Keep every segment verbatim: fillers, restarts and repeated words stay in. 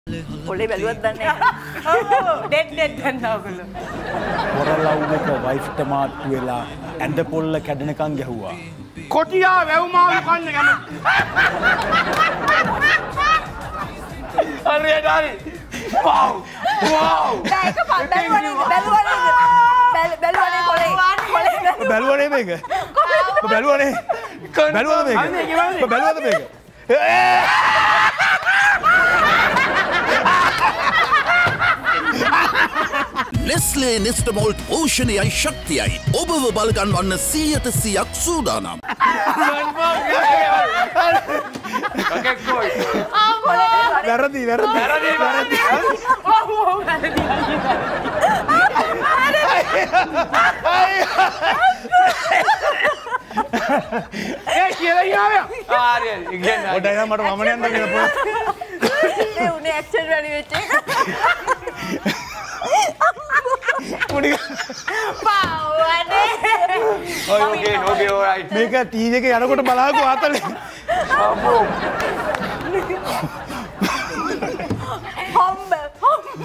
Boleh baluat dan ni. Oh, dead dead dan aku lu. Orang lalu ke wife temat wela, anda pola kadang kan gahua. Kotia, aku mau kan ni kan. Hari hari. Wow, wow. Dah, kau pak baluan ni, baluan ni, baluan ni boleh, boleh. Baluan ni mega. Baluan ni. Baluan ni mega. Baluan ni mega. Nestle Nestamalt Oceaniyai Shaktiyai ඔබව බලගන්වන්න සීයට සීයක් සූදානම්. වැරදි වැරදි වැරදි වැරදි. Oh, වැරදි. ඒ කියලා ඉන්නවා. ආ හරි හරි. ඉගෙන ගන්න. ඔඩ එනවා මට මම යන්න කියලා පොඩ්ඩක්. මේ උනේ ඇක්ෂන් වැඩි වෙච්ච එක. පොඩි පාවනේ. ඔය ඕකේ ඕකේ ඔරයිට්. මේක ටීවී එකේ යනකොට බලහකෝ ආතලේ. අම්මෝ. හොම්බ හොම්බ.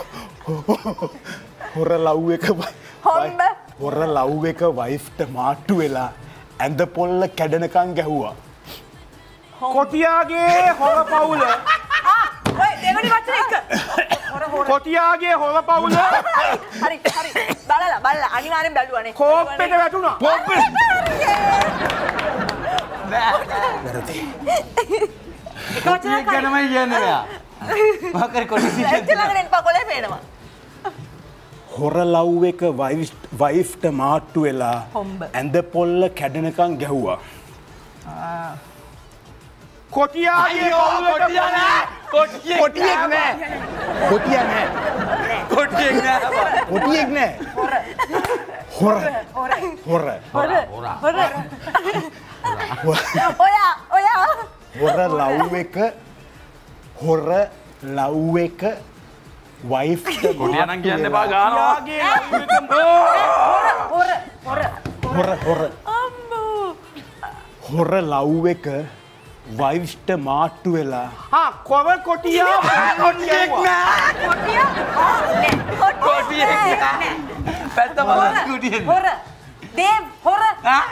හොර ලව් එක හොම්බ. හොර ලව් එක වයිෆ්ට මාට්ටු වෙලා ඇඳ පොල්ල කැඩෙනකන් ගැහුවා. කොටියාගේ හොර පවුල. ආ, ඔය දෙවෙනි වචන එක. හොර හොර. කොටියාගේ හොර පවුල. හරි හරි. බලලා බලලා අනිවාර්යෙන් බැලුවානේ. කෝප්පෙට වැටුණා. පොප්පේ. වැරදි. එක වචනයක් ගැනමයි කියන්නේ මෙයා. මොකක්ද කොටිසි කියන්නේ? ළඟට එන්න පකොලේ පේනවා. හොර ලව් එක වයිෆ්ට මාට්ටු වෙලා හොම්බ. ඇඳ පොල්ල කැඩෙනකන් ගැහුවා. කොටියාගේ පවුලට නෑ. කොටියෙක් නෑ. කොටියා නෑ. කොටියෙක් නෑ. කොටියෙක් නෑ. හොර. හොර. හොර. හොර. හොර. ඔයා ඔයා හොර ලව් එක හොර ලව් එක වයිෆ්ට කොටියා නම් කියන්න එපා ගානවා. හොර හොර හොර හොර අම්මෝ හොර ලව් එක වයිෆ්ට මාට්ටු වෙලා හා කොව කොටියා කොටියෙක් නෑ. කොටියා ආ නෑ කොටියෙක් නෑ. පැත්ත බලන්න කොටියෙක්. හොර දේව් හොර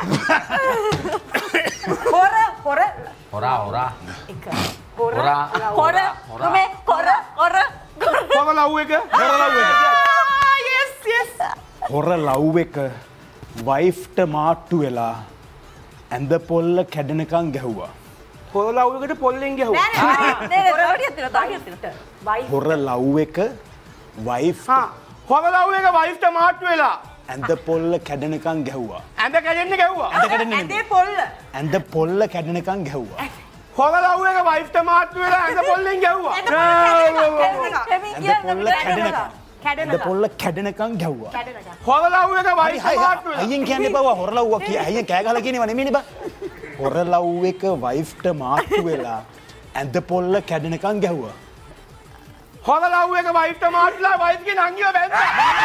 හොර හොර හොරා හොරා එක හොර හොරා හොර මේ හොර හොර කොව ලව් එක හොර ලව් එක yes yes හොර ලව් එක වයිෆ්ට මාට්ටු වෙලා ඇඳ පොල්ල කැඩෙනකන් ගැහුවා. කොව ලව් එකට පොල්ලෙන් ගැහුවා. නෑ නෑ නෑ තවටියක් තියෙනවා තවටියක් තියෙනවා වයි හොර ලව් එක වයිෆ් හා කොව ලව් එක වයිෆ්ට මාට්ටු වෙලා ඇඳ පොල්ල කැඩෙනකන් ගැහුවා. ඇඳ කැඩෙන්න ගැහුවා. ඇඳ කැඩෙන්නේ ඇඳේ පොල්ල ඇඳ පොල්ල කැඩෙනකන් ගැහුවා. කොව ලව් එක වයිෆ්ට මාට්ටු වෙලා ඇඳ පොල්ලෙන් ගැහුවා. ඇඳ පොල්ල කැඩෙනකන් ඇඳ පොල්ල කැඩෙනකන් ගැහුවා. කොව ලව් එක වයිෆ්ට මාට්ටු වෙලා අයියෙන් කියන්න එපා හොර ලව්ව කිය. අයියෙන් කෑ ගහලා කියනව නෙමෙයිනේ බා. හොර ලව් එක වයිෆ්ට මාට්ටු වෙලා ඇඳ පොල්ල කැඩෙනකන් ගැහුවා. කොව ලව් එක වයිෆ්ට මාට්ටුලා වයිෆ්ගේ නංගිව බැන්දා.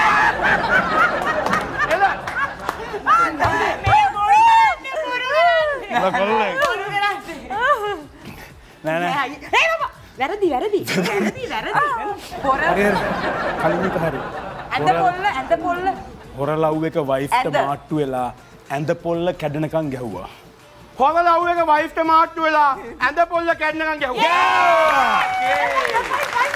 එල මේ බොරු මේ බොරු ලකොල්ලේ නෑ නෑ හේ බබා වැරදි වැරදි වැරදි වැරදි හොර හරි කලින් එක හරි ඇඳ පොල්ල ඇඳ පොල්ල හොර ලව් එක වයිෆ්ට ඇඳ. මාට්ටු වෙලා ඇඳ පොල්ල කැඩෙනකන් ගැහුවා. කොව ලව් එක වයිෆ්ට මාට්ටු වෙලා ඇඳ පොල්ල කැඩෙනකන් ගැහුවා.